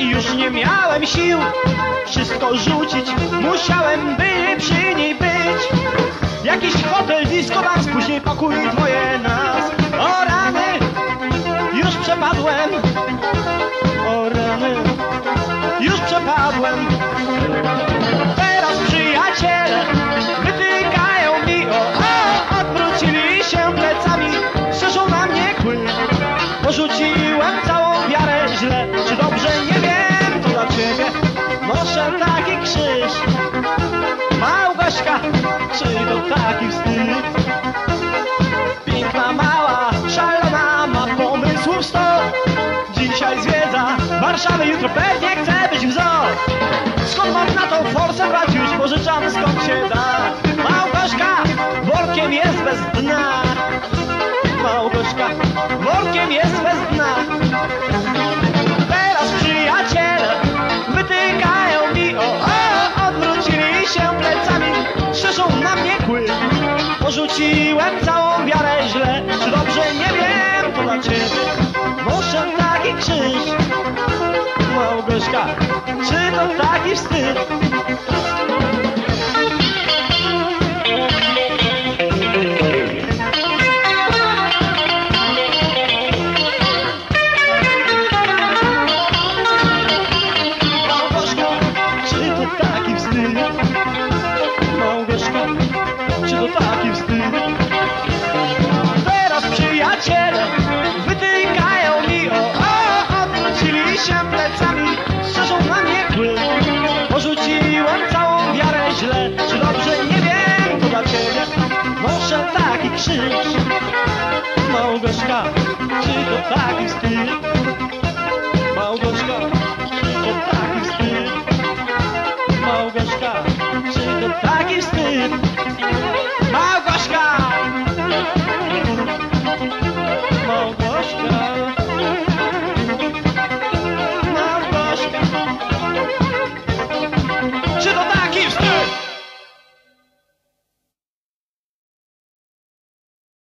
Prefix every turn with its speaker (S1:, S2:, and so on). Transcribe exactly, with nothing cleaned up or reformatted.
S1: Już nie miałem sił wszystko rzucić, musiałem by przy niej być. Jakiś hotel, disco, dance, później pokój, dwoje nas. O rany, już przepadłem. O rany, już przepadłem. Teraz przyjaciele wytykają mi o, o, odwrócili się plecami, strzeżą na mnie kły. Porzuciłem całą wiarę źle, czy dobrze, nie wiem, to dla ciebie noszę taki krzyż. Małgośka, czy to taki wstyd? Piękna, mała, szalona, ma pomysłów sto. Dzisiaj zwiedza Warszawę, jutro pewnie chce być wzor. Skąd mam na tą forsę brać? Już pożyczam skąd się da. Małgośka, workiem jest bez dna. Małgośka, workiem jest bez dna. Teraz przyjaciele wytykają mi o, o, odwrócili się plecami, strzeżą na mnie kły. Porzuciłem całą wiarę źle, czy dobrze, nie wiem, to dla ciebie noszę taki krzyż. Małgośka, czy to taki wstyd? Małgośka, czy to taki wstyd? Małgośka, czy to taki wstyd? Teraz przyjaciele wytykają mi o, o, odwrócili się plecami, strzeżą na mnie kły. Porzuciłem całą wiarę źle, czy dobrze, nie wiem, to dla ciebie noszę taki krzyż. Małgośka, czy to taki wstyd?